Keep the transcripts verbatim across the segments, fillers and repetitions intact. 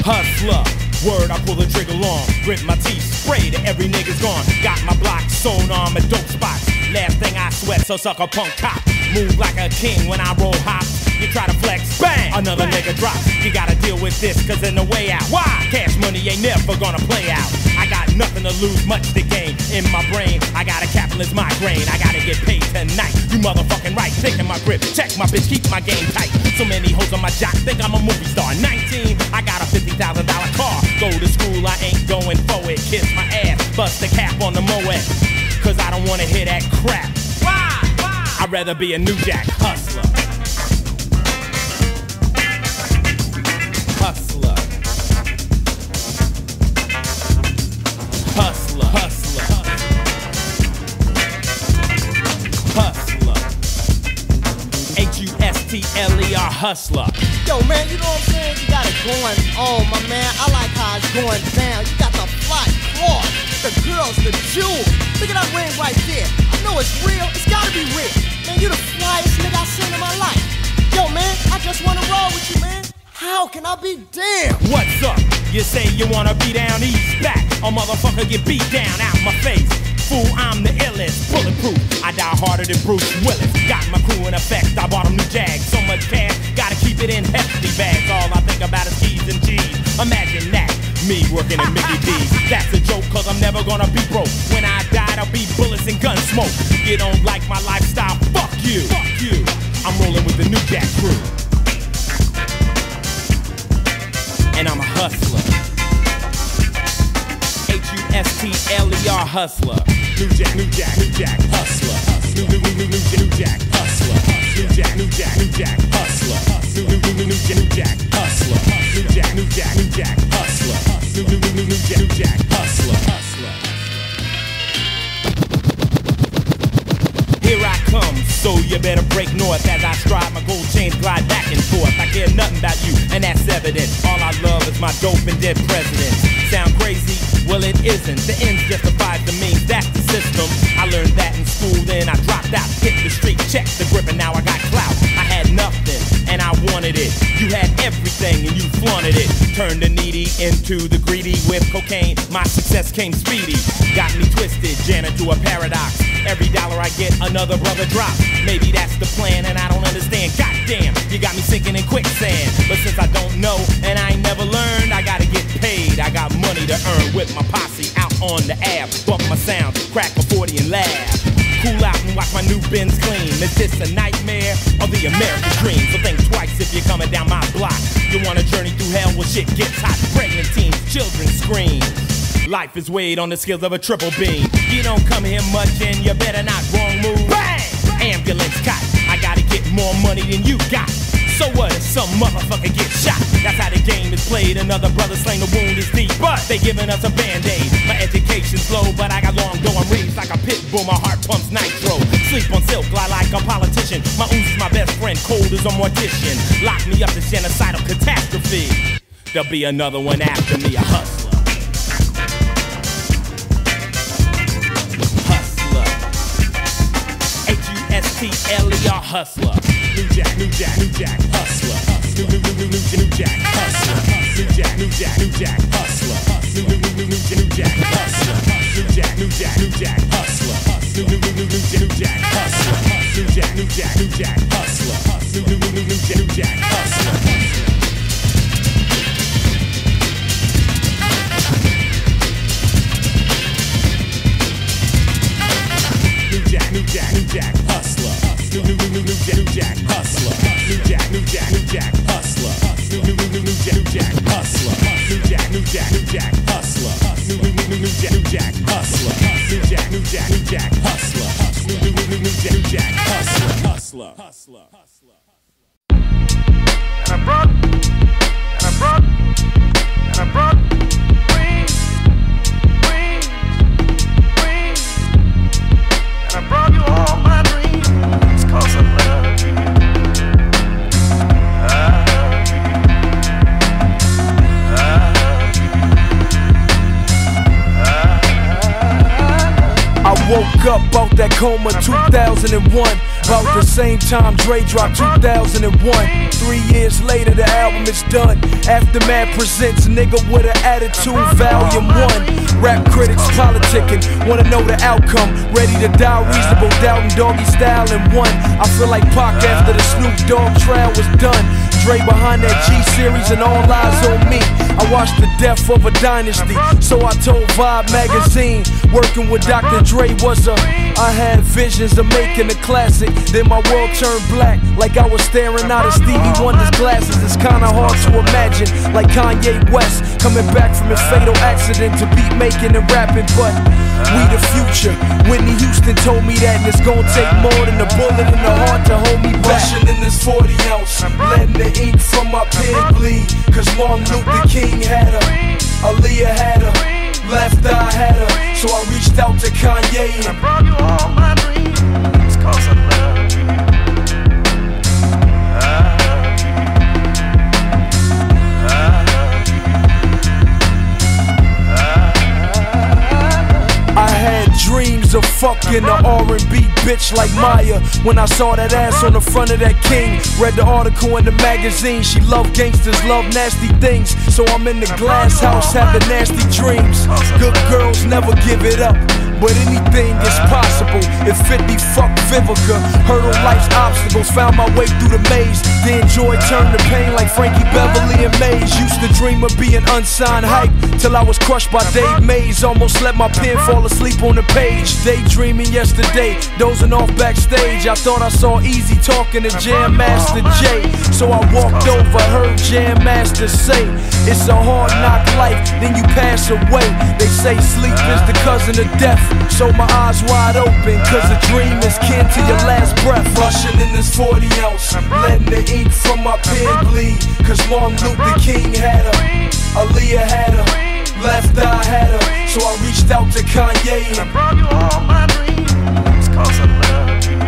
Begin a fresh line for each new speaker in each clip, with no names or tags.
Hustler, word, I pull the trigger long. Grip my teeth, spray to every nigga's gone. Got my block sewn on my dope spots. Last thing I sweat, so suck a punk cop. Move like a king when I roll hops. You try to flex, bang, another bang. Nigga drops. You gotta deal with this, cause in the way out. Why? Cash money ain't never gonna play out. I got nothing to lose, much to gain. In my brain, I got a capitalist migraine. I gotta get paid tonight. You motherfucking right, thinking my grip. Check my bitch, keep my game tight. So many hoes on my jock, think I'm a movie star. nineteen, I got a fifty thousand dollar car. Go to school, I ain't going for it. Kiss my ass, bust the cap on the Moet. Cause I don't wanna hear that crap. Why? Why? I'd rather be a New Jack hustler. Hustler. Hustler. Hustler. Hustler. H U S T L E R hustler.
Yo, man, you know what I'm saying? You got it going on, my man. I like how it's going down. You got the fly cloth, the girls, the jewels. Look at that ring right there. I know it's real. It's gotta be real. Man, you the flyest nigga I've seen in my life. Yo, man, I just wanna roll with you, man. How can I be damn?
What's up? You say you wanna be down east back. A motherfucker get beat down out my face. Fool, I'm the illest, bulletproof. I die harder than Bruce Willis. Got my crew in effect, I bought them new Jags. So much cash, gotta keep it in hefty bags. All I think about is T's and G's. Imagine that, me working in Mickey D's. That's a joke, cause I'm never gonna be broke. When I die, there'll be bullets and gun smoke. You don't like my lifestyle, fuck you. Fuck you. I'm rolling with the New Jack crew. And I'm a hustler. H U S T L E R hustler. New Jack, New Jack, New Jack, hustler. New, new, new, new, new, new Jack, hustler. New Jack, New Jack, New Jack, hustler. New, new, new, new, new, new Jack, hustler. New Jack, New Jack, New Jack, hustler. New, new, new, new, new Jack, New Jack, hustler. Hustler. Here I come, so you better break north as I stride my gold chains glide back and forth. I care nothing about you, and that's evident. All I love is my dope and dead president. Sound crazy? Well, it isn't. The ends justifies the means, that's the system. I learned that in school, then I dropped out. Hit the street, checked the grip, and now I got clout. I had nothing, and I wanted it. You had everything, and you flaunted it. Turned the needy into the greedy with cocaine. My success came speedy. Got me twisted, jammed into a paradox. Every dollar I get, another brother drops. Maybe that's the plan, and I don't understand. Goddamn, you got me sinking in quicksand. But since I don't know, and I ain't never learned, I gotta get paid. I got money to earn with my posse out on the ab. Bump my sound, crack a forty and laugh. Cool out and watch my new Benz clean. Is this a nightmare or the American dream? So think twice if you're coming down my block. You want a journey through hell where shit gets hot. Pregnant teens, children scream. Life is weighed on the scales of a triple beam. You don't come here much and you better not wrong move. Bang! Ambulance cot. I gotta get more money than you got. So what if some motherfucker gets shot? That's how the game is played. Another brother slain, the wound is deep, but they giving us a band-aid. My education's low, but I got long going reeds like a pit bull. My heart pumps nitro. Sleep on silk, lie like a politician. My ooze is my best friend, cold as a mortician. Lock me up to genocidal catastrophe. There'll be another one after me, a hustler. Hustler. H U S T L E R hustler. New Jack, New Jack, New Jack, hustler. New, new, new, new, new, new Jack, hustler. New Jack, New Jack, New Jack, hustler. New, new, new, new, new, new Jack, hustler. New Jack, New Jack, New Jack, hustler. New, new, new, new, new, new Jack, hustler. New Jack, New Jack, New Jack, hustler. New, new, new, new, new, new Jack, hustler. New Jack, New Jack, New Jack, hustler. New, new, new, new, new Jack, New Jack, hustler. New Jack, New Jack, New Jack, hustler. New, new, new, new, new Jack, New Jack, hustler. New Jack, New Jack, New Jack, hustler. New, new, new, new, new Jack, New Jack, hustler. New Jack, New Jack, New Jack, hustler. New, new, new, new, new Jack, New Jack, hustler. Hustler, hustler, hustler.
And I brought, and I brought, and I brought wings, wings, wings. And I brought you all my dreams, 'cause I love you. I love you. I love you. I love you.
I woke up out that coma two thousand one. About the same time Dre dropped two thousand one. Three years later the album is done. Aftermath presents Nigga with an Attitude Volume one. Rap critics politicking, wanna know the outcome. Ready to die, reasonable doubt and doggy style in one. I feel like Pac after the Snoop Dogg trial was done. Dre behind that G-Series and all eyes on me. I watched the death of a dynasty, so I told Vibe magazine, working with Doctor Dre was a I had visions of making a classic. Then my world turned black, like I was staring out of Stevie Wonder's glasses. It's kinda hard to imagine, like Kanye West coming back from his fatal accident to beat making and rapping. But we the future. Whitney Houston told me that, and it's gonna take more than a bullet in the heart to hold me back. Rushing in this forty ounce, letting the ink from my pen bleed. Cause Martin Luther King had her, Aaliyah had her, Left Eye had her. So I reached out to Kanye and I brought you all my dreams, cause I love you. I had dreams of fucking an R and B bitch like Maya. When I saw that ass on the front of that King, read the article in the magazine. She loved gangsters, love nasty things. So I'm in the glass house having nasty dreams. Good girls never give it up, but anything is possible. If fifty fucked Vivica, hurdle life's obstacles, found my way through the maze. Then joy turned to pain like Frankie Beverly and Maze. Used to dream of being unsigned hype, till I was crushed by Dave Mays. Almost let my pen fall asleep on the page. Daydreaming yesterday, dozing off backstage. I thought I saw Easy talking to Jam Master Jay. So I walked over, heard Jam Master say, it's a hard knock life, then you pass away. They say sleep is the cousin of death. So my eyes wide open, cause a dream is kin to your last breath. Rushing in this forty ounce, letting the ink from my pen bleed. Cause Martin Luther King had her, Aaliyah had her, Left Eye had her. So I reached out to Kanye and I brought you all my dreams, cause I love you.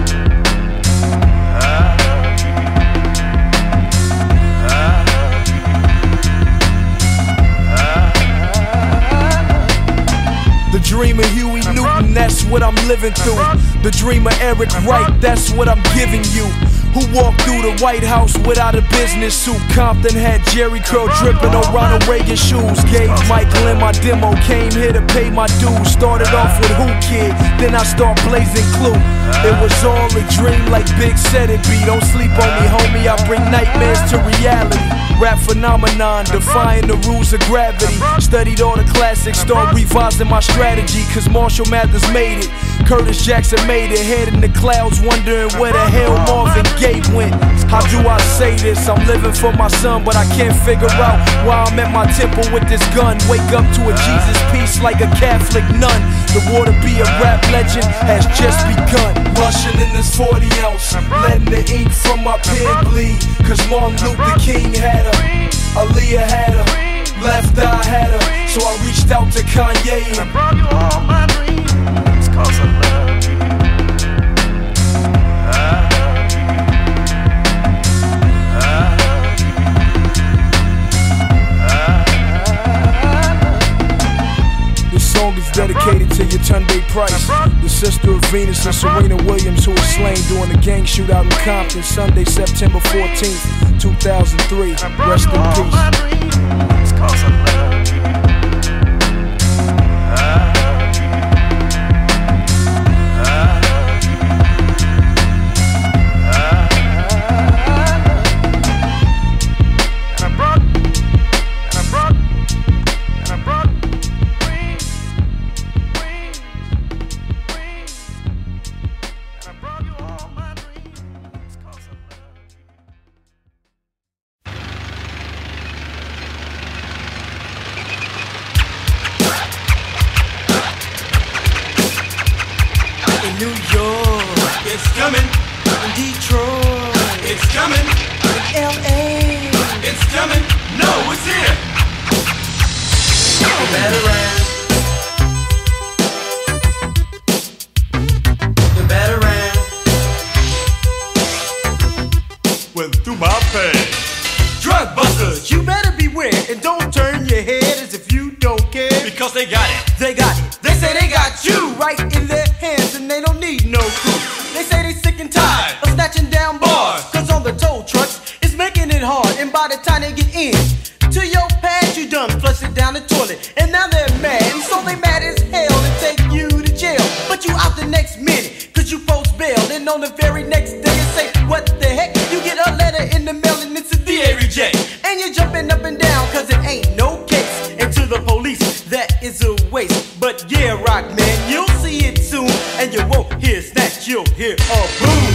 The dream of Huey Newton, that's what I'm living through. The dream of Eric Wright, that's what I'm giving you. Who walked through the White House without a business suit? Compton had Jerry curl dripping on Ronald Reagan shoes. Gave Michael in my demo, came here to pay my dues. Started off with Who Kid, then I start blazing Clue. It was all a dream like Big said it be. Don't sleep on me, homie, I bring nightmares to reality. Rap phenomenon, defying the rules of gravity. Studied all the classics, start revising my strategy. Cause Marshall Mathers made it, Curtis Jackson made it. Head in the clouds, wondering where the hell Marvin Gaye went. How do I say this? I'm living for my son, but I can't figure out why I'm at my temple with this gun. Wake up to a Jesus piece like a Catholic nun. The war to be a rap legend has just begun. Rushing in this forty ounce, letting the ink from my pen bleed. Cause Martin Luther King had her, Aaliyah had her, Left Eye had her. So I reached out to Kanye and I brought you all my dreams, cause I love you. This song is dedicated to Yetunde Price, the sister of Venus and Serena Williams, who was slain during a gang shootout in Compton Sunday, September fourteenth, two thousand three. Rest in peace.
New York, it's coming. In Detroit, it's coming. In L A, it's coming. No, it's here. The Veteran. The Veteran.
Went through my page.
Drug busters, you better beware and don't turn your head as if you don't care.
Because they got it.
They got it. They say they got you right in their hands and they don't need no crew. They say they sick and tired
it hard, and by the time they get in to your pad, you done flush it down the toilet. And now they're mad, and so they mad as hell and take you to jail. But you out the next minute, cause you post bail. And on the very next day you say, what the heck? You get a letter in the mail and it's a D A reject. And you're jumping up and down cause it ain't no case. And to the police, that is a waste. But yeah, rock man, you'll see it soon. And you won't hear snatch, you'll hear a boom.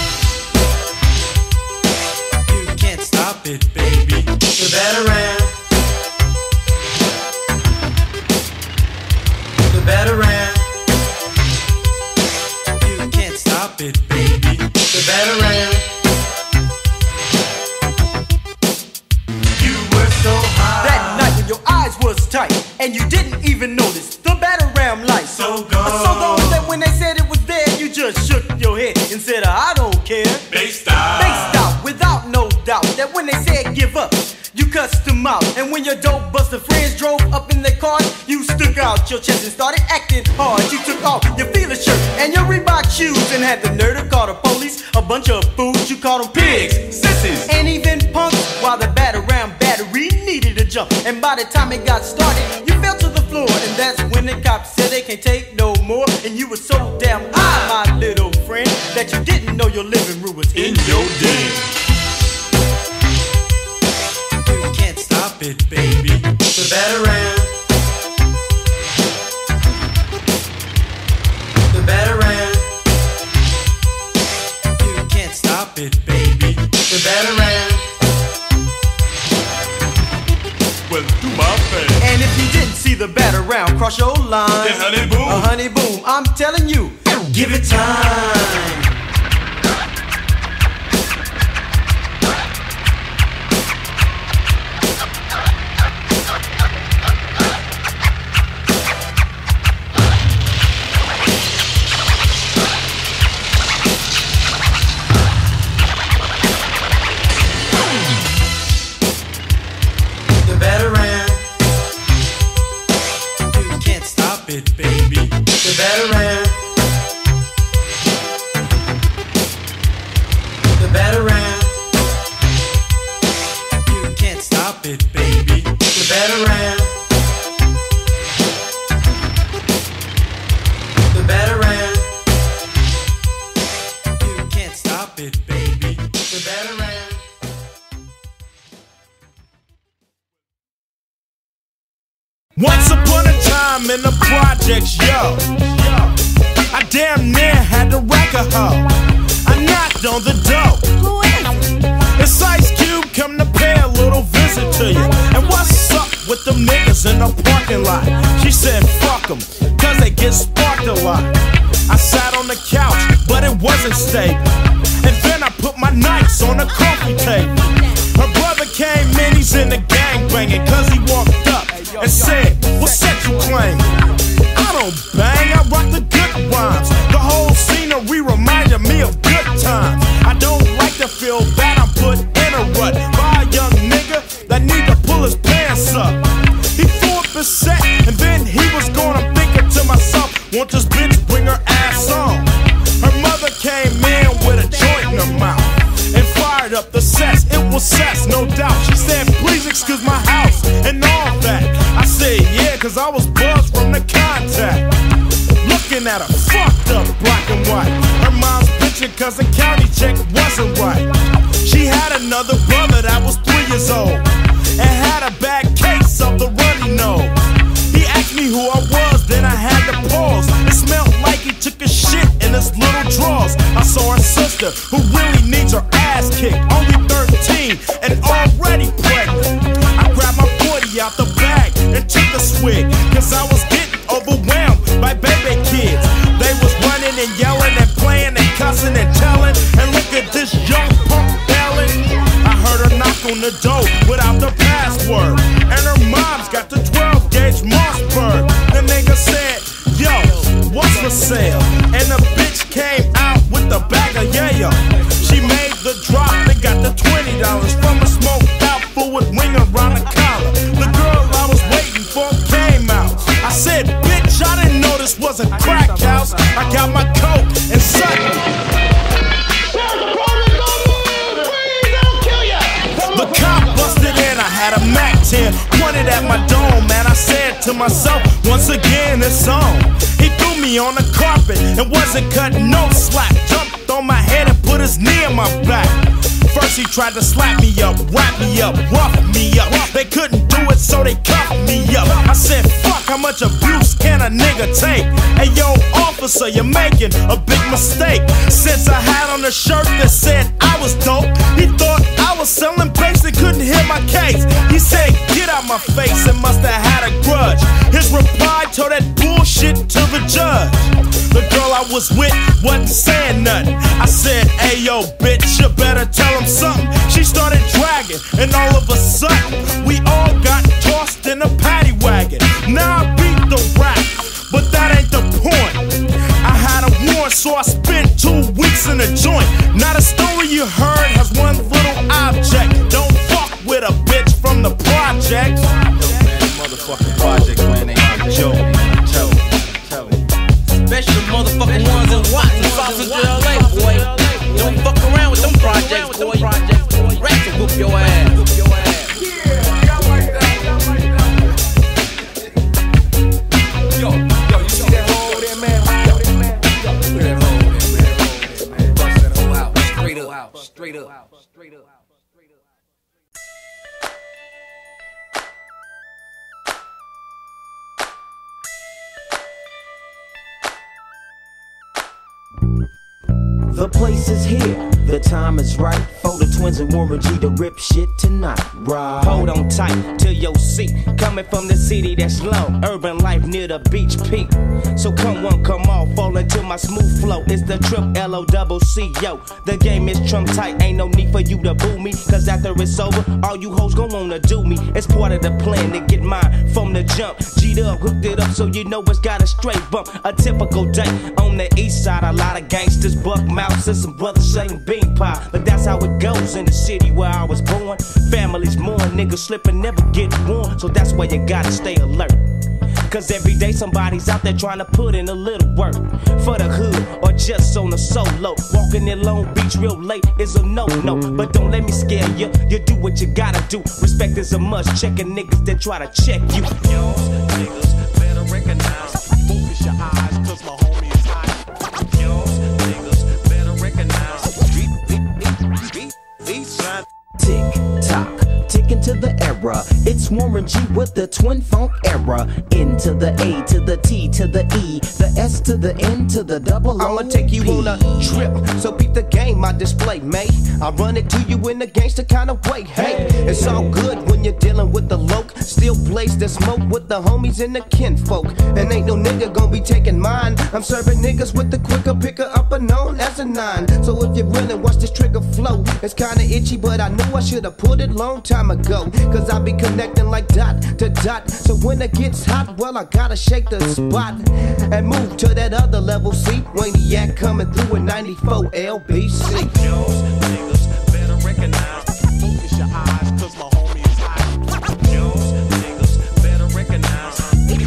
You can't stop it, baby. The Batarang. The Batarang. You can't stop it, baby. The Batarang. You were so high that night when your eyes was tight and you didn't even notice the Batarang light. So gone. So gone that when they said it was there, you just shook your head and said, I don't care. They stopped. They stopped without no doubt that when they said give up, you cussed them out. And when your dope buster friends drove up in their cars, you stuck out your chest and started acting hard. You took off your Fila shirt and your Reebok shoes and had the nerve to call the police a bunch of fools. You called them pigs, sissies, and even punks. While the Batarang battery needed a jump, and by the time it got started, you fell to the floor. And that's when the cops said they can't take no more. And you were so damn high, my little friend, that you didn't know your living room was in your den. Stop it, baby. The Batarang. The Batarang. You can't stop it, baby. The Batarang.
Well, through my face.
And if you didn't see the Batarang cross your line,
then honey boom,
a honey boom, I'm telling you, give it time. It, baby. The Batarang. The Batarang. You can't stop it, baby. The Batarang. The Batarang. You can't stop it, baby. The Batarang.
Once upon a time in the projects, yo, I damn near had to wreck a hoe. I knocked on the door. Who is it? It's Ice Cube, come to pay a little visit to you. And what's up with them niggas in the parking lot? She said fuck them, cause they get sparked a lot. I sat on the couch, but it wasn't stable. And then I put my nights on the coffee table. Her brother came in, he's in the gang banging, cause he walked up and said, what set you claim? I don't bang, I rock the good rhymes. The whole scenery reminded me of good times. I don't like to feel bad, I'm put in a rut by a young nigga that need to pull his pants up. He threw up his set and then he was gone. I'm thinking to myself, won't this bitch bring her ass on? Her mother came in with a joint in her mouth and fired up the sets. It was sex, no doubt. She said, please excuse my house and all that. I said, yeah, cause I was buzzed from the contact. Looking at her fucked up black and white. Her mom's bitching cause the county check wasn't right. She had another brother that was three years old and had a bad case of the runny nose. He asked me who I was, then I had to pause. It smelled like he took a shit in his little drawers. I saw her sister who really needs her ass kicked, only thirteen and already pregnant. I grabbed my forty out the bag and took a swig, cause I was getting overwhelmed by baby kids. They was running and yelling and playing and cussing and telling, and look at this young punk yelling. I heard her knock on the door without the password, and her mom's got the twelve gauge Mossberg. The nigga said, yo, what's for sale? And the bitch came out with the bag of yayo. She made the drop and got the twenty dollars from a smoked out fool with wing around the collar. The girl I was waiting for came out. I said, bitch, I didn't know this was a crack house. I got my coat and sucked it. pointed at my dome, man. I said to myself, once again it's on. He threw me on the carpet and wasn't cutting no slack. Jumped on my head and put his knee in my back. First he tried to slap me up, wrap me up, rough me up. They couldn't do it, so they cuffed me up. I said, fuck, how much abuse can a nigga take? Hey yo, officer, you're making a big mistake. Since I had on a shirt that said I was dope, he thought I was selling bass and couldn't hear my case. He said, get out my face, and must have had a grudge. His reply told that bullshit to the judge. The girl I was with wasn't saying nothing. I said, hey yo, bitch, you better tell him something. She started dragging, and all of a sudden, we all got tossed in a paddy wagon. Now I beat the rap, but that ain't the point. I had a warrant, so I spent two weeks in a joint. Now the story you heard has one little object. Don't fuck with a bitch from the projects. Yo, man, motherfucking projects, man, they ain't a joke. Tell me, tell me.
Special motherfucking ones in Watson, Sausage L A, boy. Don't fuck around with them projects, boy. Rats will whoop your ass.
Yo, yo, you see that hole there, man? Look at that hole there, man. Bust that hole out. Straight up. Straight up. Straight up.
The place is here, the time is right for the twins and Warren G to rip shit tonight, right?
Hold on tight to your seat, coming from the city that's low, urban life near the beach peak. So come one, come all, fall into my smooth flow. It's the trip L O double C, yo. The game is trump tight, ain't no need for you to boo me, cause after it's over, all you hoes gon' wanna do me. It's part of the plan to get mine from the jump. G'd up, hooked it up so you know it's got a straight bump. A typical day on the east side, a lot of gangsters, buck mouths, and some brothers saying bean pie. But that's how it goes in the city where I was born. Families mourn, niggas slip and never get warm. So that's why you gotta stay alert. Cause every day somebody's out there trying to put in a little work for the hood or just on a solo. Walking in Long Beach real late is a no-no, but don't let me scare you. You do what you gotta do. Respect is a must. Checking niggas that try to check you.
Yo, niggas better recognize. Focus your eyes, cause my homie is high. Yo, niggas better recognize.
Tick tock, ticking to the era. It's Warren G with the twin funk era. N to the A to the T to the E, the S to the N to the double O.
I'ma take you on a trip, so beat the game I display, mate. I run it to you in a gangster kind of way. Hey, it's all good when you're dealing with the loc. Still blaze the smoke with the homies and the kinfolk. And ain't no nigga gonna be taking mine. I'm serving niggas with the quicker picker upper known as a nine. So if you're willing, watch this trigger flow. It's kinda itchy, but I knew I should've put it long time ago. Cause I be connecting like dot to dot. So when it gets hot, well I gotta shake the spot and move to that other level. See, Waniac coming through in ninety-four L B C.
Niggas better recognize. Focus your eyes, cause my homie is high. Yo, niggas better recognize.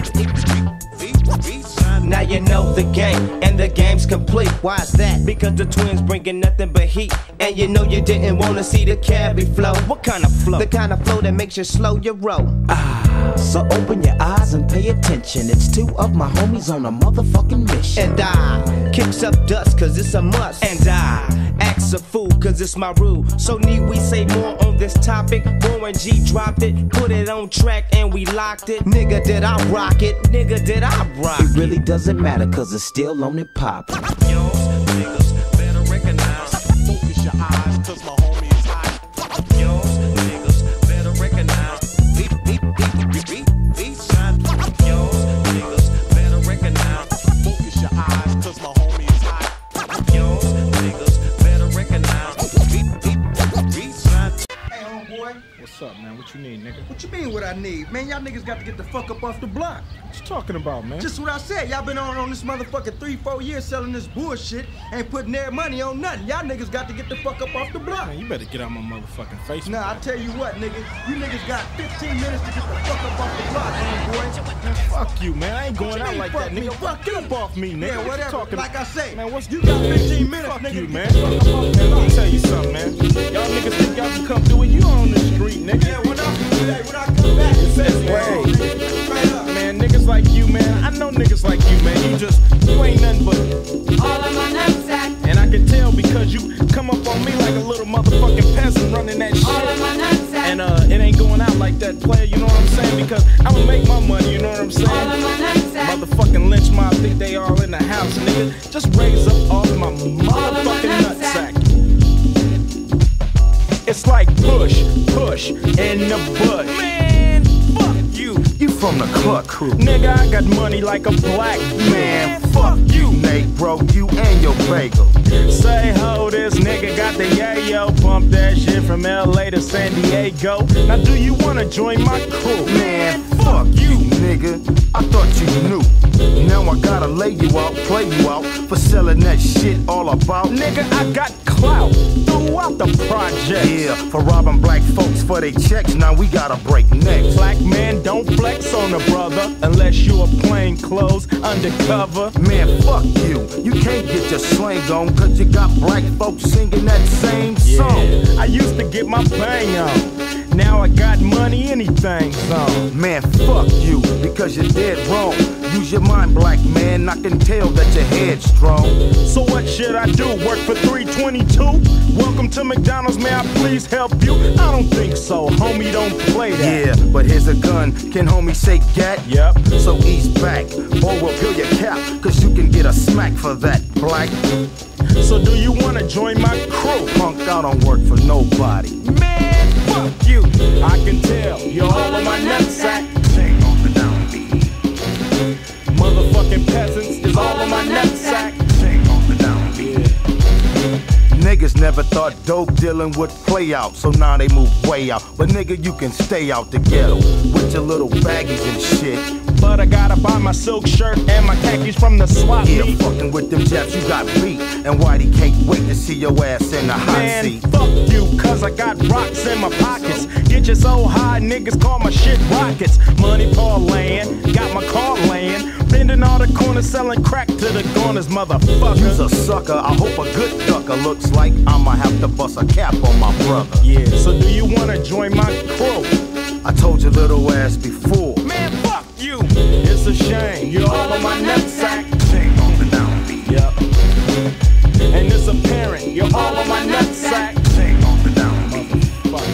Now you know the game, and the game's complete. Why's that? Because the twins bringing nothing but heat. And you know you didn't wanna see the cabbie flow. What kind of flow? The kind of flow that makes you slow your roll.
Ah, so open your eyes and pay attention. It's two of my homies on a motherfucking mission.
And I kicks up dust cause it's a must. And I acts a fool cause it's my rule. So need we say more on this topic? Warren G dropped it, put it on track and we locked it. Nigga, did I rock it? Nigga, did I rock it?
It really doesn't matter cause it's still on it poppin'.
Yo, niggas better recognize. Focus your eyes cause my homie is high. Yo, niggas better recognize. Beat, beat, beat, beat, beat, beat, son. Yo, niggas better recognize. Focus your eyes cause my homie is high. Yo, niggas better recognize. Beat, beat, beat, son.
Hey, homeboy.
What's up, man? What you need, nigga?
What you mean what I need? Man, y'all niggas got to get the fuck up off the block.
What you talking about, man?
Just what I said. Y'all been on on this motherfucking three, four years selling this bullshit. Ain't putting their money on nothing. Y'all niggas got to get the fuck up off the block.
Man, you better get out my motherfucking face.
Nah, I tell you what, nigga. You niggas got fifteen minutes to get the fuck up off the block, homeboy.
Man, fuck you, man. I ain't going out like that,
me?
nigga.
Fuck
Get up off me, nigga.
Yeah,
What you
whatever.
talking
Like I say,
man, what's
you got fifteen minutes,
fuck
nigga.
you, man. Man, let me tell you something, man. Y'all niggas think y'all can come through it. You on the street, nigga.
Yeah, when I, when I come back, it says
just like you, man. You just, you ain't nothing but all of my nutsack. And I can tell because you come up on me like a little motherfucking peasant running that shit. All of my nutsack. And uh, it ain't going out like that, player, you know what I'm saying? Because I'ma make my money, you know what I'm saying? All of my nutsack. Motherfucking lynch mob think they all in the house, nigga. Just raise up off my motherfucking nutsack. It's like push, push in the bush. Man, fuck you.
You from the Cluck crew.
Nigga, I got money like a black man. Fuck you,
Nate, bro, you and your bagel.
Say ho, this nigga got the yayo. Pump that shit from L A to San Diego. Now do you wanna join my crew?
Man, fuck you, nigga. I thought you knew. Now I gotta lay you out, play you out for selling that shit all about.
Nigga, I got clout throughout the project.
Yeah, for robbing black folks for they checks. Now we gotta break necks.
Black man don't flex on a brother unless you are plain clothes undercover.
Man, fuck you. You can't get your slang on cause you got black folks singing that same song.
Yeah, I used to get my bang on. Now I got money, anything's on.
Man, fuck you, because you're dead wrong. Use your mind, black man, I can tell that your head's strong.
So what should I do, work for three twenty-two? Welcome to McDonald's, may I please help you? I don't think so, homie, don't play that.
Yeah, but here's a gun, can homie say gat?
Yep.
So ease back, or we'll peel your cap, cause you can get a smack for that, black.
So do you wanna join my crew?
Punk, I don't work for nobody.
Man, fuck you, I can tell, you're all in my nutsack.
Sing on the downbeat.
Motherfucking peasants is all in my nutsack.
Sing on the downbeat. Niggas never thought dope dealing would play out, so now they move way out. But nigga, you can stay out the ghetto with your little baggies and shit.
But I gotta buy my silk shirt and my khakis from the swap
meet.
Yeah,
fucking with them Japs, you got beat. And Whitey can't wait to see your ass in the hot
Man,
seat.
fuck you, cause I got rocks in my pockets. Get you so high, niggas call my shit rockets. Money parlaying, got my car laying. Bending all the corners, selling crack to the corners, motherfucker.
You's a sucker, I hope a good ducker. Looks like I'ma have to bust a cap on my brother.
Yeah, so do you wanna join my crew?
I told your little ass before.
Man, fuck you, it's a shame, you're all on my nutsack.
Sing on the downbeat.
Yep. And it's apparent, you're all on my nutsack.
Sing on the downbeat.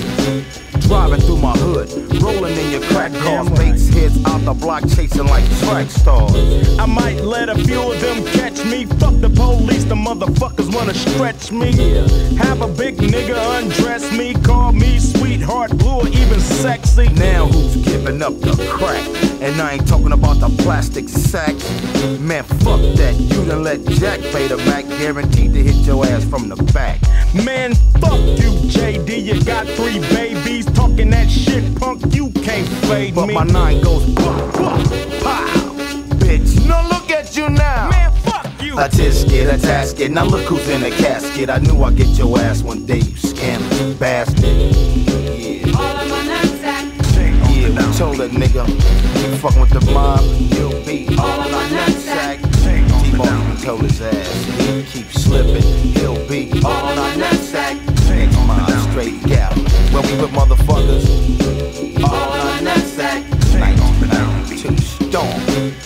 Driving through my hood, rolling in your crack cars, baits heads out the block chasing like track stars.
I might let a few of them catch me. Fuck the police, the motherfuckers wanna stretch me. Have a big nigga undress me, call me sweetheart, blue or even sexy.
Now who's giving up the crack? And I ain't talking about the plastic sacks. Man, fuck that, you done let Jack pay the Mac, guaranteed to hit your ass from the back.
Man, fuck you, J D, you got three babies. Talking that shit, punk, you can't fade
but
me.
But my nine goes pop, pop, pow, bitch. No, look at you now.
Man, fuck you.
A tisket, a tasket, now look who's in the casket. I knew I'd get your ass one day, you scandalous bastard. Yeah.
All of my nutsack.
Yeah, we told that nigga, you fucking with the mob, you'll be
all of my nutsack.
T-Bone even told his ass, he keep slipping, he'll be
all of my nutsack.
Next mile, straight gap, where we with motherfuckers,
all of my nutsack.
nineteen two storm.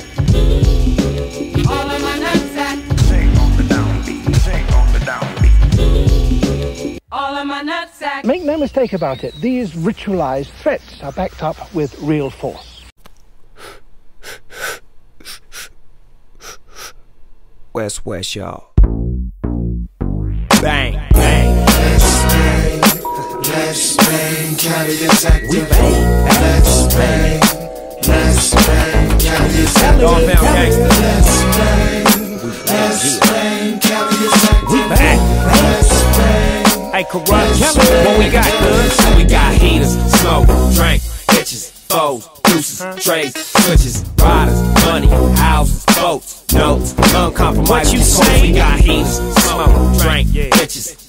All of my nutsack.
Sing on the downbeat, sing on the downbeat.
All of my nutsack.
Make no mistake about it, these ritualized threats are backed up with real force.
West West, y'all. Bang, bang.
Let's bang, let's bang, carriers active.
We bang, bang.
Let's bang, let's bang, carriers active.
All found gangsters.
Let's bang, let's bang, carriers active.
We bang, bang.
Let's bang.
Hey, Corrupt, tell me what we got, good. We got heaters, smoke, drink, bitches, foes, deuces, trays, switches, riders, money, houses, boats, notes, uncompromised.
What you say?
We got heaters, smoke, drink, bitches,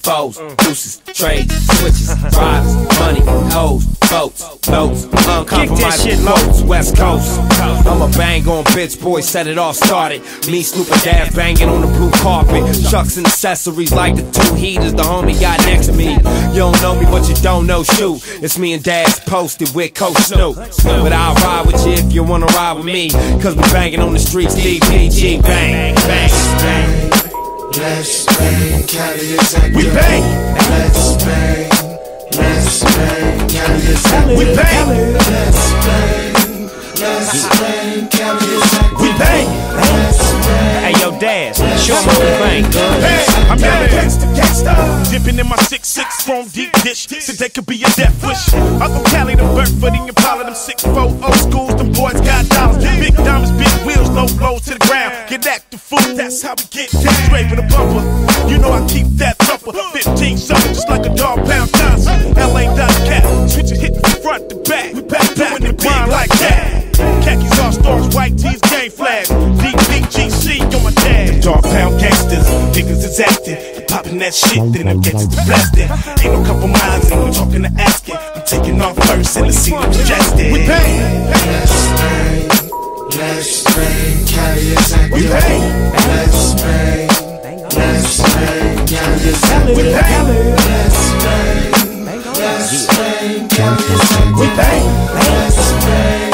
foes, deuces, trades, switches, riders, money, hoes, boats, notes, uncompromised quotes, West Coast. I'm a bang on bitch, boy, set it off, started. Me, Snoop and Daz banging on the blue carpet. Chucks and accessories like the two heaters the homie got next to me. You don't know me, but you don't know shoot. It's me and Daz posted with Coach Snoop. But I'll ride with you if you wanna ride with me. Cause we banging on the streets, D P G, bang, bang, bang.
Let's bang, Cali is
we bang.
Let's bang, let's bang, Cali is
we bang.
Let's bang, let's bang, Cali is
we bang.
Let's bang.
Hey yo, Daz, show 'em how we bang, girl.
Hey, I'm yelling gangsta, gangsta. Dipping in my six six from deep dish. Said they could be a death wish. I go Cali to Burford and Impala, them six four old schools. Them boys got dollars, big diamonds, big wheels, low blows to the ground. Get active, fool. That's how we get down. Straight with a bumper. You know I keep that thumper. Fifteen something, just like a dog pound Johnson. L A dot cat, switches hitting from front to back. We back doing the grind like that. Khakis all stars, white tees, game flags. D P G C on my tag. Dog pound gangsters, niggas is acting. Popping that shit, then I'm getting to blasting. Ain't no compromising, I'm talking to asking. I'm taking off first and the scene I'm suggested. We bang.
Let's bang, let's bang, Cali is active.
We bang.
Let's bang, let's bang, Cali is active.
We bang.
Let's bang, let's bang, Cali is active.
We bang.
Let's bang.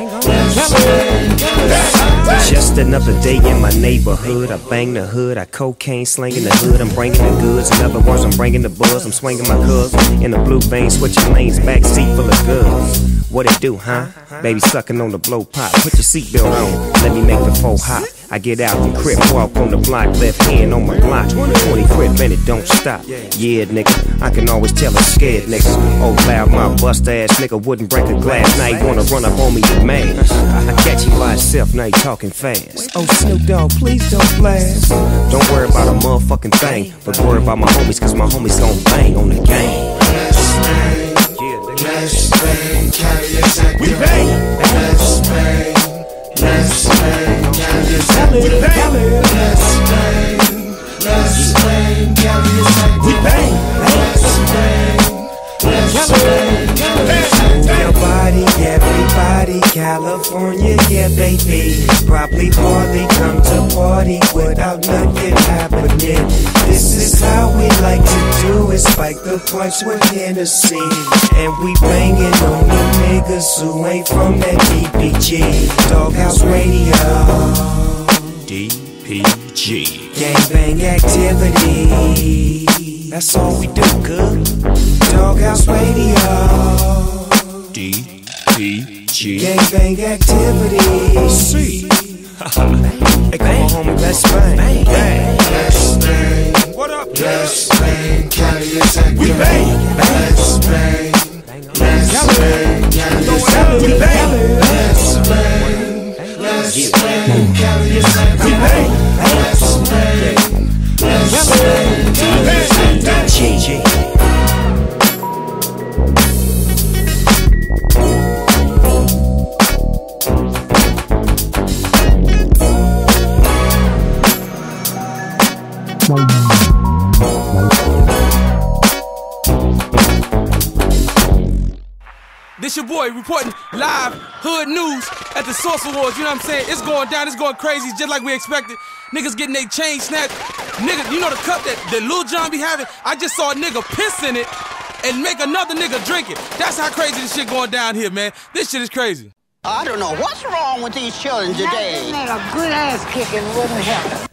Just another day in my neighborhood. I bang the hood, I cocaine slanging the hood. I'm bringing the goods. In other words, I'm bringing the buzz. I'm swinging my cuz in the blue vein, switching lanes, back seat full of goods. What it do, huh? Baby sucking on the blow pop. Put your seatbelt on, let me make the four hot. I get out the crib, walk on the block, left hand on my block. twenty crib and it don't stop. Yeah, nigga, I can always tell a scared nigga. Oh, loud mouth, bust ass nigga wouldn't break a glass. Now you wanna run up on me with mags. I catch you by yourself, now you talking fast. Oh, Snoop Dogg, please don't blast. Don't worry about a motherfucking thing, but worry about my homies, cause my homies gon' bang on the game.
Let's bang, let's bang, Cali is active.
We bang.
Let's bang, let's bang, Cali is active.
We bang.
Let's bang, let's bang, Cali is active.
We bang.
Let's bang, let's bang, Cali is active.
Your body, everybody, California, yeah, baby. Probably hardly come to party without nothing happening. This is how we like to do it. Spike the points with Hennessy. And we banging on the niggas who ain't from that D P G. Doghouse Radio. D P G. Gangbang activity. That's all we do, good. Doghouse Radio. D P G. Gangbang activity. C. Hey, come on, homie, let's bang. Bang, bang.
Let's bang.
What up?
Let's bang, Cali is active.
We bang.
Let's bang. Let's bang, Cali is active.
We bang.
Let's bang. Let's bang, Cali is active.
We bang.
Let's bang. Let's bang, Cali is active.
G G.
This your boy reporting live hood news at the Source Awards. You know what I'm saying? It's going down. It's going crazy, just like we expected. Niggas getting their chain snatched. Nigga, you know the cup that, that Lil Jon be having? I just saw a nigga piss in it and make another nigga drink it. That's how crazy this shit going down here, man. This shit is crazy.
I don't know what's wrong with these children today.
Nothing that a good ass kicking wouldn't help.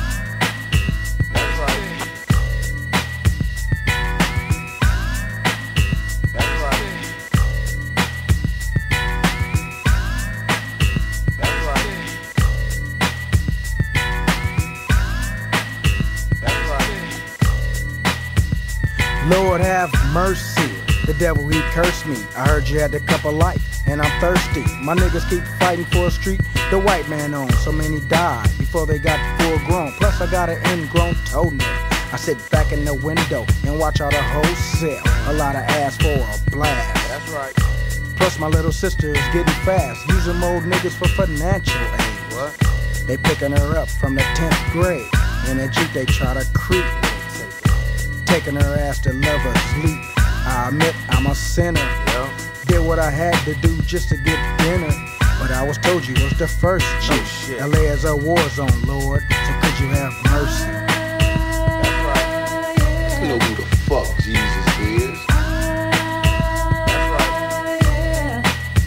Lord have mercy, the devil he cursed me. I heard you had a cup of life, and I'm thirsty. My niggas keep fighting for a street the white man owns. So many died before they got full grown. Plus I got an ingrown toenail. I sit back in the window and watch all the hoes sell. A lot of ass for a blast. That's right. Plus my little sister is getting fast, using old niggas for financial aid. What? They picking her up from the tenth grade. In a Jeep they try to creep with. taking her ass to love her sleep. I admit I'm a sinner. Yeah. Did what I had to do just to get dinner. But I was told you was the first G. Oh, L A is a war zone, Lord. So could you have mercy?
That's right. You know who the fuck Jesus is. That's right.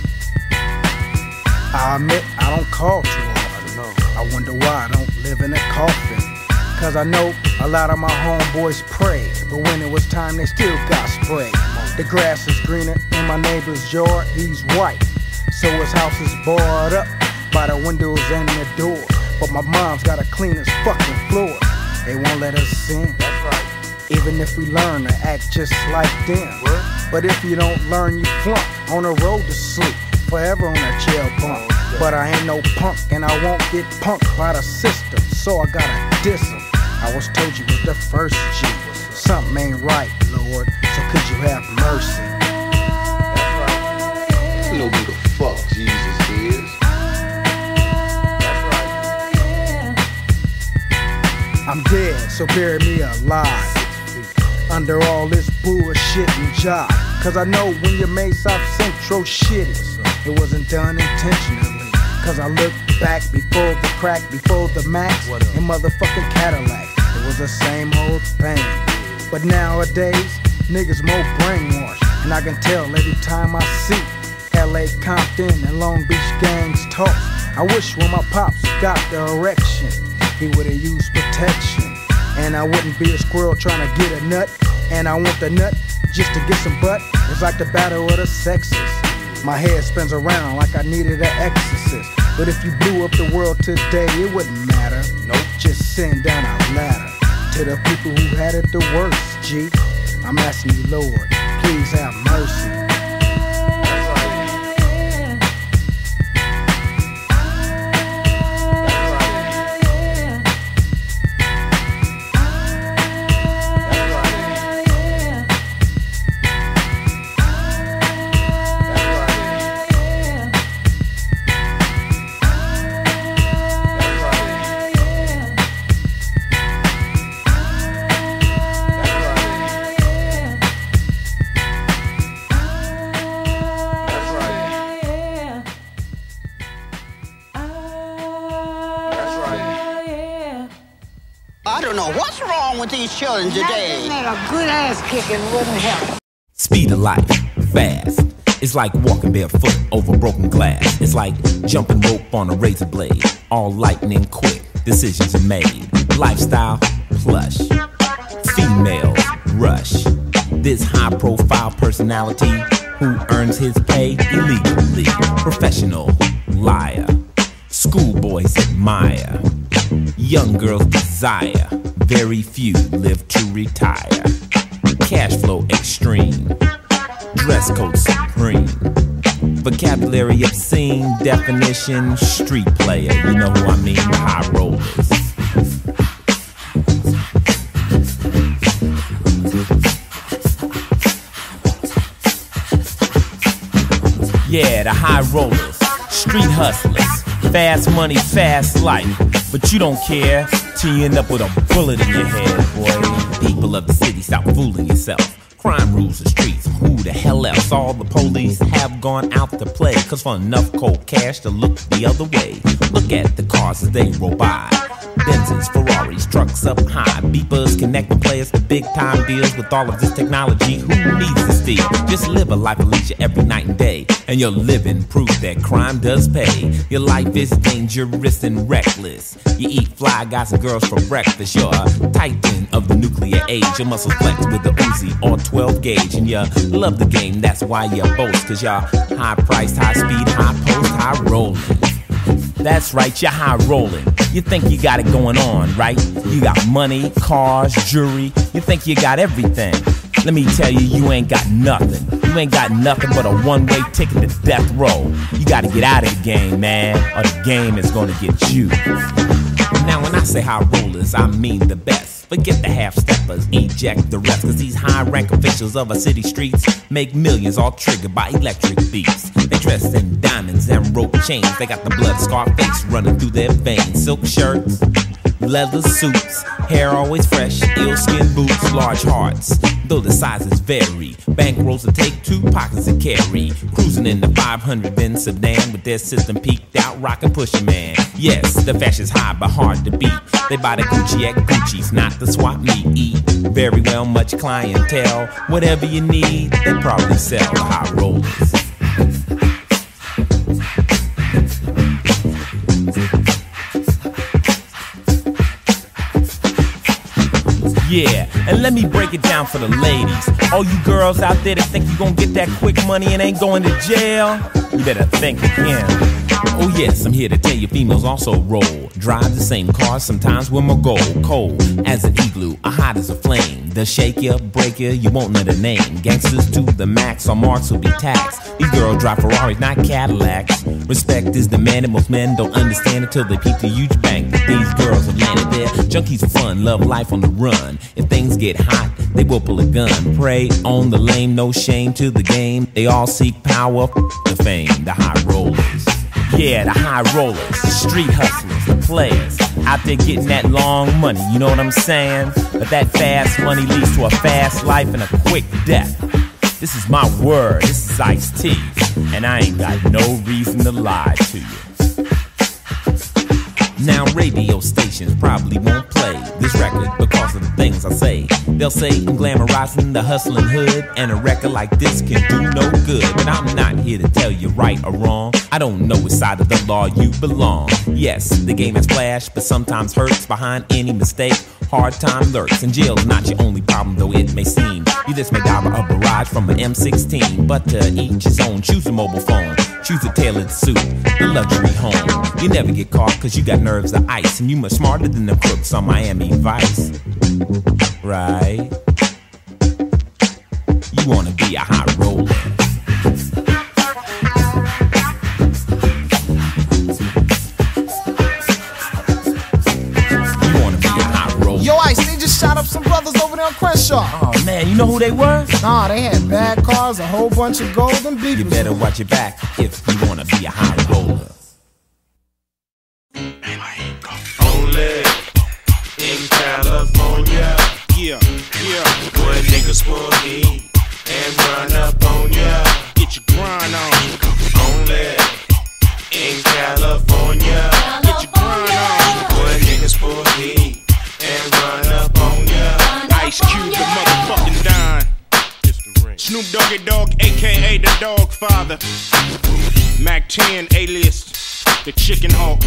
I admit I don't call too often. I wonder why I don't live in a coffin. Cause I know a lot of my homeboys pray, but when it was time they still got sprayed. The grass is greener in my neighbor's yard, he's white. So his house is barred up by the windows and the door. But my mom's got to clean his fucking floor. They won't let us in.
That's right.
Even if we learn to act just like them. What? But if you don't learn, you flunk on the road to sleep. Forever on a jail bunk. But I ain't no punk and I won't get punked by the system. So I gotta diss him. I was told you was the first G. Something ain't right, Lord. So could you have mercy?
That's right. You know who the fuck Jesus is. That's right.
I'm dead, so bury me alive. Under all this bullshit and jive. Cause I know when you made South Central shitty, it wasn't done intentionally. Cause I look back before the crack, before the Max, and motherfucking Cadillac. It was the same old thing. But nowadays, niggas more brainwashed. And I can tell every time I see L A Compton and Long Beach gangs talk. I wish when my pops got the erection, he would've used protection. And I wouldn't be a squirrel trying to get a nut. And I want the nut just to get some butt. It's like the battle of the sexes. My head spins around like I needed an exorcist. But if you blew up the world today, it wouldn't matter. Nope. Just send down a ladder to the people who had it the worst, G. I'm asking you, Lord, please have mercy.
With these children today.
That a good ass kicking wouldn't help.
Speed of life, fast. It's like walking barefoot over broken glass. It's like jumping rope on a razor blade. All lightning quick, decisions are made. Lifestyle, plush. Females, rush. This high profile personality who earns his pay illegally. Professional, liar. Schoolboys admire. Young girls desire. Very few live to retire. Cash flow extreme. Dress code supreme. Vocabulary obscene. Definition street player. You know who I mean? High rollers. Yeah, the high rollers. Street hustlers. Fast money, fast life. But you don't care till you end up with a bullet in your head, boy. People of the city, stop fooling yourself. Crime rules the streets, who the hell else? All the police have gone out to play, cause for enough cold cash to look the other way. Look at the cars as they roll by. Benzes, Ferraris, trucks up high. Beepers connecting players to big time deals. With all of this technology, who needs to steal? Just live a life of leisure every night and day, and your living proof that crime does pay. Your life is dangerous and reckless. You eat fly guys and girls for breakfast. You're a titan of the nuclear age. Your muscles flex with the Uzi or twelve gauge. And you love the game, that's why you boast. Cause you're high priced, high speed, high post, high rolling. That's right, you're high rolling. You think you got it going on, right? You got money, cars, jewelry. You think you got everything. Let me tell you, you ain't got nothing. You ain't got nothing but a one-way ticket to death row. You gotta get out of the game, man, or the game is gonna get you. Now when I say high rollers, I mean the best. Forget the half-steppers, eject the rest. Cause these high-rank officials of our city streets make millions all triggered by electric beats. They dress in diamonds and rope chains. They got the blood scar face running through their veins. Silk shirts, leather suits, hair always fresh, ill skin boots, large hearts, though the sizes vary. Bankrolls to take, two pockets to carry. Cruising in the five hundred Benz sedan with their system peaked out, rockin' Pusha Man. Yes, the fashion's high but hard to beat. They buy the Gucci at Gucci's, not the swap meet. Very well, much clientele. Whatever you need, they probably sell the high rollers. Yeah, and let me break it down for the ladies. All you girls out there that think you gonna get that quick money and ain't going to jail, you better think again. Oh yes, I'm here to tell you females also roll. Drive the same car, sometimes with my gold. Cold as an igloo, or hot as a flame. They'll shake you, break you, you won't know the name. Gangsters to the max, our marks will be taxed. These girls drive Ferraris, not Cadillacs. Respect is demanded, most men don't understand until they peep the huge bank that these girls have landed there. Junkies for fun, love life on the run. If things get hot, they will pull a gun. Prey on the lame, no shame to the game. They all seek power, the fame, the high rollers. Yeah, the high rollers, the street hustlers, the players, out there getting that long money, you know what I'm saying? But that fast money leads to a fast life and a quick death. This is my word, this is Ice-T, and I ain't got no reason to lie to you. Now radio stations probably won't play this record because of the things I say. They'll say I'm glamorizing the hustling hood, and a record like this can do no good. But I'm not here to tell you right or wrong. I don't know which side of the law you belong. Yes, the game has flash, but sometimes hurts behind any mistake. Hard time lurks, and jail's not your only problem, though it may seem. You just may dial a barrage from an M sixteen, but to each his own. Choose a mobile phone, choose a tailored suit, the luxury home. You never get caught cause you got nerves of ice, and you much smarter than the crooks on Miami Vice. Right? You wanna be a high roller.
Yo, Ice, they just shot up some brothers over there on Crenshaw.
Oh man, you know who they were?
Nah, they had bad cars, a whole bunch of gold and beepers.
You better watch your back if you wanna be a high roller.
Only in California.
Yeah, yeah.
Where niggas pull heat and run up on ya.
Get your grind on.
Only in California.
Get your grind on.
Where niggas pull heat and run up on ya.
Ice Cube, the motherfucking Don. Snoop Doggy Dogg, aka the Dog Father. Mac ten, alias the Chicken Hawk.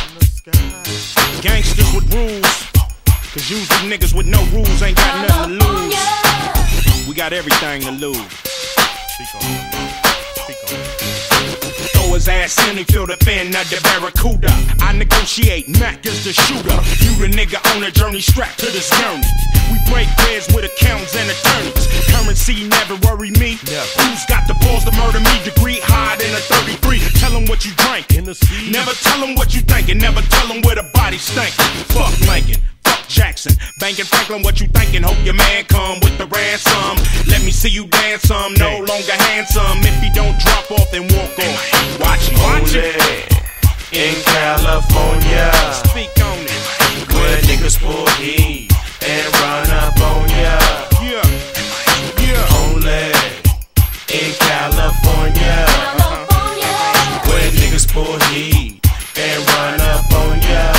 Gangsters with rules, cause usually niggas with no rules ain't got nothing to lose. We got everything to lose. Speak on it. Speak on it. Throw his ass in and feel the fin of the Barracuda. I negotiate, Mac is the shooter. You the nigga on a journey strapped to this journey. We break breads with accountants and attorneys. Currency never worry me. Yeah. Who's got the balls to murder me? Degree higher than a thirty-three. Tell them what you drank. In the sea. Never tell them what you thinking. Never tell them where the body stinking. Fuck Lincoln. Fuck Jackson. Banking Franklin, what you thinking? Hope your man come with the ransom. Let me see you dance some. No longer handsome. If he don't drop off, then walk off. Watch it. Watch it.
In California.
Speak on it.
Where niggas pull heat and run up on ya.
Yeah, yeah.
Only in California. California. Where niggas pull heat and run up on ya.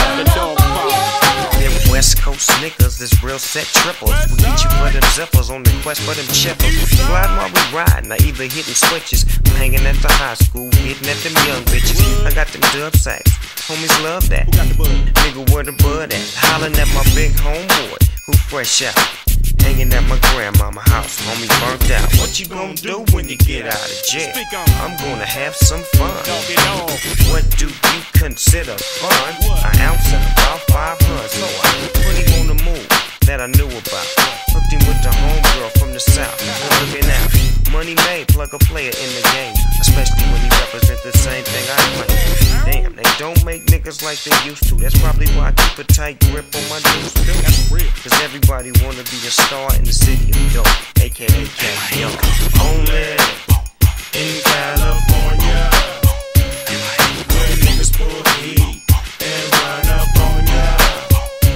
Them West Coast niggas is real set triples. We get you for them zippers on the quest for them chippers. Gliding while we riding, I either hitting switches. I'm hanging at the high school, hitting at them young bitches. I got them dub sacks, homies love that. Nigga, where the bud at? Hollering at my big homeboy who fresh out, hanging at my grandmama house, homie burnt out. What you gonna do when you get out of jail? I'm gonna have some fun. What do you consider fun? An ounce and about five hundred. So I put him on the move that I knew about. Hooked him with the homegirl from the south. Looking out, money made, plug a player in the game, especially when he represent the same thing I claim. Damn, they don't make niggas like they used to. That's probably why I keep a tight grip on my dudes too. That's real. Cause everybody wanna be a star in the city of dope, aka Cat Young.
Only in California. Where niggas pull heat and run up on ya.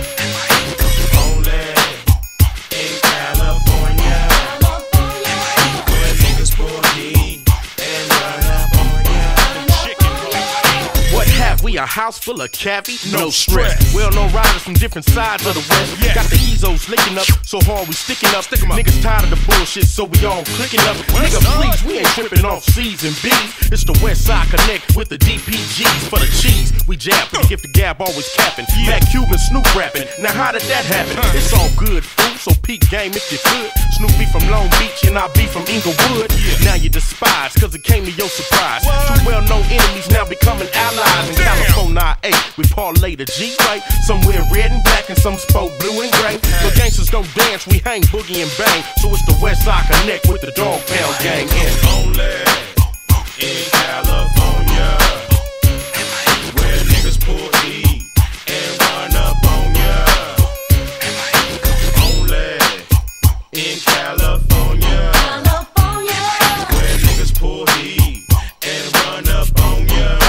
we a house full of cavi, no stress. Well-known riders from different sides of the west. Got the Ezos licking up, so hard we sticking up. Niggas tired of the bullshit, so we all clicking up. Nigga, please, we ain't tripping off C's and B's. It's the West Side Connect with the D P Gs for the cheese. We jab, we give the gab always capping. Mac Cuban, Snoop rapping. Now how did that happen? It's all good, fool, so peak game if you could. Snoopy from Long Beach and I be from Inglewood. Now you despise, cause it came to your surprise. Two well-known enemies now becoming allies. In California, A, we parlay the G, right? Somewhere red and black and some spoke blue and gray. But gangsters don't dance, we hang, boogie and bang. So it's the West Side Connect with the Dog Pound Gang. And
only in California, where niggas pull heat and run up on ya. Only in California, where niggas pull heat and run up on ya.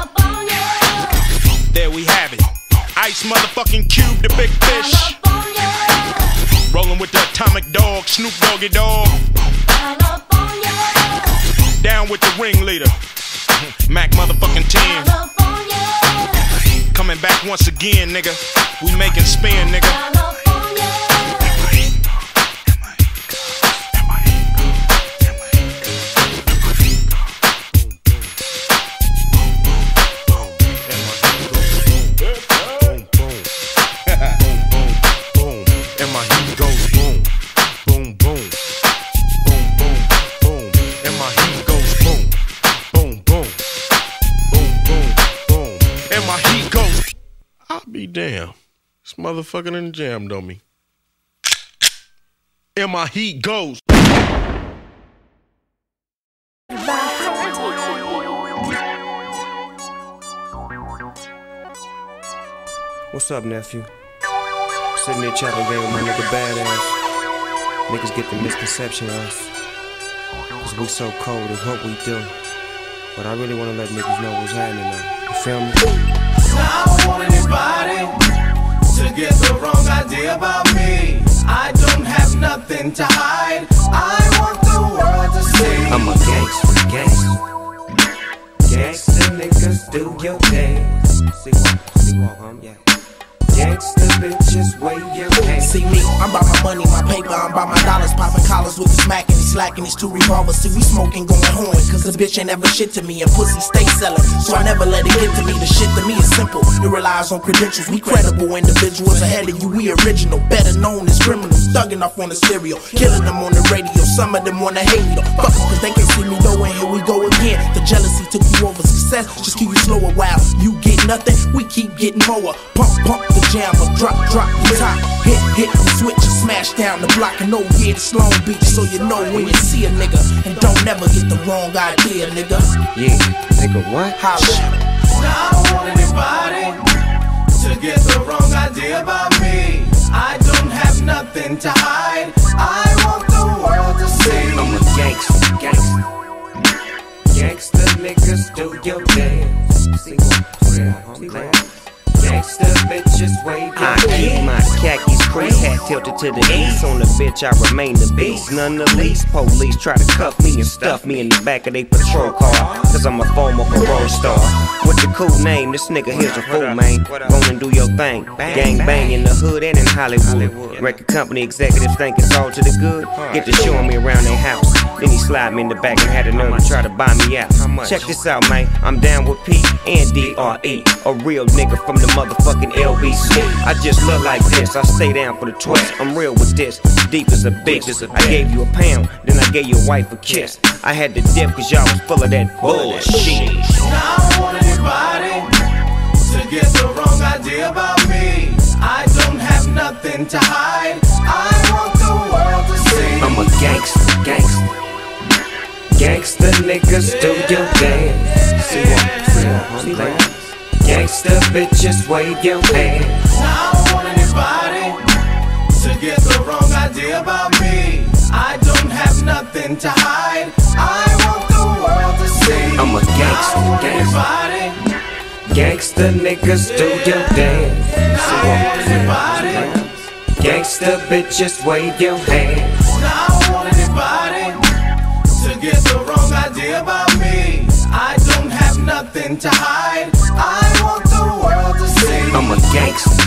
There we have it. Ice motherfucking Cube, the big fish. Rolling with the Atomic Dog, Snoop Doggy Dog. Down with the ringleader, Mac motherfucking ten. Coming back once again, nigga. We making spin, nigga.
Be damn. This motherfucker done jammed on me. And my heat goes.
What's up, nephew? Sitting there chatting game with my nigga Badass. Niggas get the misconception of us, cause we so cold and what we do. But I really wanna let niggas know what's happening now. You feel me?
I don't want anybody to get the wrong idea about me. I don't have nothing to hide. I want the world to see.
I'm a gangster, gangster. Gangster niggas do your dance. See walk, see walk, um, yeah. Gangsta bitches, wave your hands.
See me, I'm by my money, my paper, I'm by my dollars. Popping collars with the smack and he slacking his two revolvers. See, we smoking, going horn, cause the bitch ain't ever shit to me. And pussy stay selling, so I never let it get to me. The shit to me is simple, it relies on credentials. We credible individuals ahead of you, we original. Better known as criminals, thugging off on the stereo, killing them on the radio. Some of them wanna hate me though, fuck them, cause they can't see me though. And here we go again. The jealousy took you over success, just keep you slow a while. You get nothing, we keep getting more. Pump, pump the jammer, drop, drop the top. Hit, hit the switch and smash down the block. And oh yeah, it's Long Beach, so you know when you see a nigga. And don't never get the wrong idea, nigga.
Yeah, nigga, what?
Holla.
I don't want anybody to get the wrong idea about me. I don't have nothing to hide. I want the world to see.
I'm a gangster, gangster. Gangster niggas do your dance. See what? See what? See what? Gangsta bitches wave your I keep my khakis crease hat tilted to the east. On the bitch I remain the beast, none the least. Police try to cuff me and stuff me in the back of they patrol car, cause I'm a former parole star. With the cool name, this nigga here's a fool, man. Go and do your thing. Gang bang in the hood and in Hollywood. Record company executives think it's all to the good. Get to showing me around their house. Then he slide me in the back and had the nerve to try to buy me out. Check this out, man. I'm down with P and D R E. A real nigga from the motherfucking L B C. I just look like this, I stay down for the twist. I'm real with this, deep as a bitch. I gave you a pound, then I gave your wife a kiss. I had to dip cause y'all was full of that bullshit.
I don't want anybody to get the wrong idea about me. I don't have nothing to hide. I want the world to see.
I'm a gangster, gangster. Gangsta niggas do your dance. See what? See what? See what? Gangsta bitches wave your hands.
I don't want anybody to get the wrong idea about me. I don't have nothing to hide. I want the world to see.
I'm a gangster, gangster. Gangsta niggas do your dance. See what? See what? Gangsta bitches wave your hands.
I don't want anybody to get the wrong idea about me. I don't have nothing to hide. I want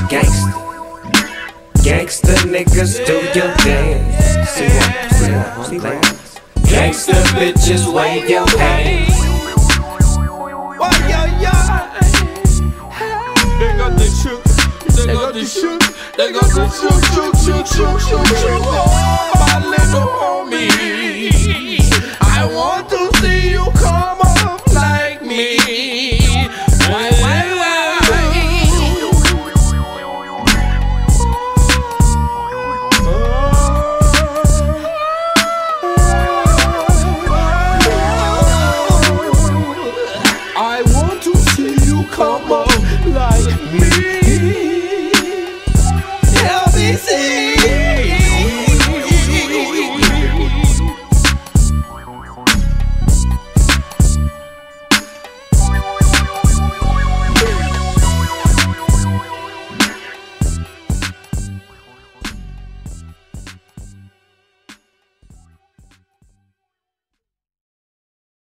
Gangsta, gangsta niggas do your dance. See what, see what, see what. Gangsta bitches wave your hands.
They got the shoot, they got the shoot, they got the shoot, shoot, shoot, shoot, shoot, shoot. Oh, my little homie, I want to